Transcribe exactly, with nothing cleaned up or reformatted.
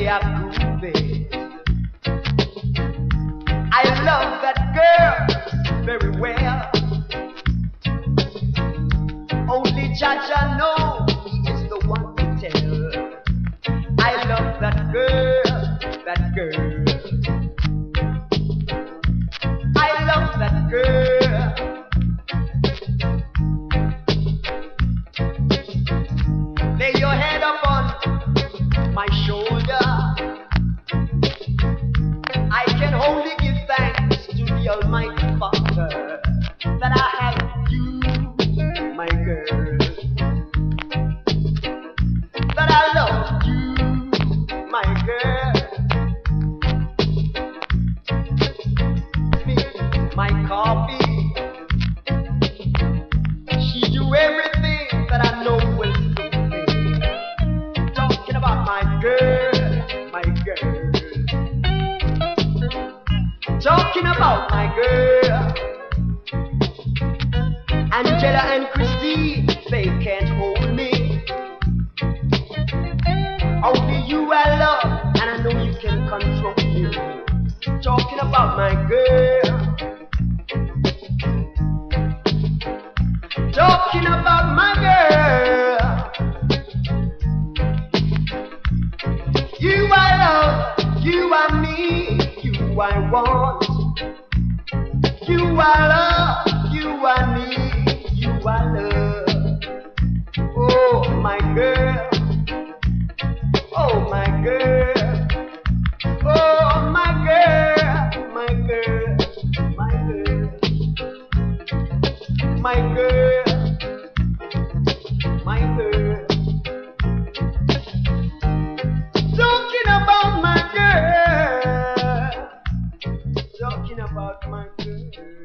they are grooving. I love that girl very well. Only Jaja knows he is the one to tell. I love that girl, that girl. I love that girl. Lay your head up on my shoulder. I can only give thanks to the Almighty Father that I have you, my girl. That I love you, my girl. My coffee, she do everything that I know will suit me. Talking about my girl, my girl. Talking about my girl. Angela and Christine, they can't hold me. Only you I love, and I know you can control me. Talking about my girl. Talking about my girl. You I love, you I need, you I want. You I love, you I need, you I love. Oh my girl, oh my girl, oh my girl, my girl, my girl, my girl. My girl, talking about my girl, talking about my girl.